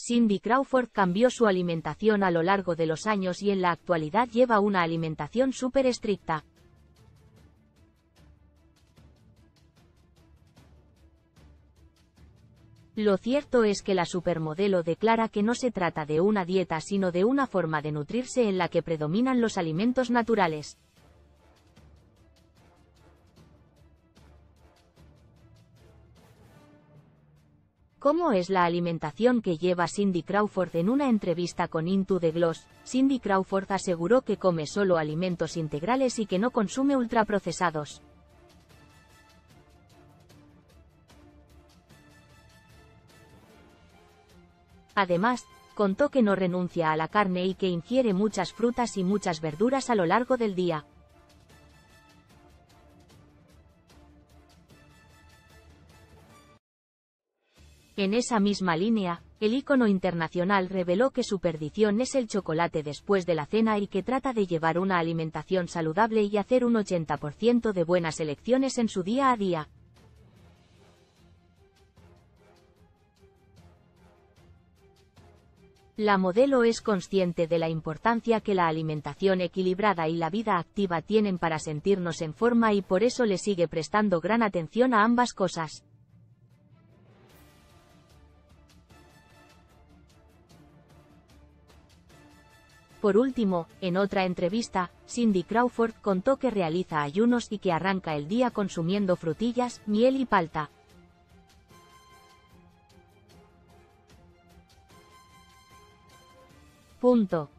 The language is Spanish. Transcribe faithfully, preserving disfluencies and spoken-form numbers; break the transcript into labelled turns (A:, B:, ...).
A: Cindy Crawford cambió su alimentación a lo largo de los años y en la actualidad lleva una alimentación súper estricta. Lo cierto es que la supermodelo declara que no se trata de una dieta sino de una forma de nutrirse en la que predominan los alimentos naturales. ¿Cómo es la alimentación que lleva Cindy Crawford? En una entrevista con Into the Gloss, Cindy Crawford aseguró que come solo alimentos integrales y que no consume ultraprocesados. Además, contó que no renuncia a la carne y que ingiere muchas frutas y muchas verduras a lo largo del día. En esa misma línea, el ícono internacional reveló que su perdición es el chocolate después de la cena y que trata de llevar una alimentación saludable y hacer un ochenta por ciento de buenas elecciones en su día a día. La modelo es consciente de la importancia que la alimentación equilibrada y la vida activa tienen para sentirnos en forma y por eso le sigue prestando gran atención a ambas cosas. Por último, en otra entrevista, Cindy Crawford contó que realiza ayunos y que arranca el día consumiendo frutillas, miel y palta. Punto.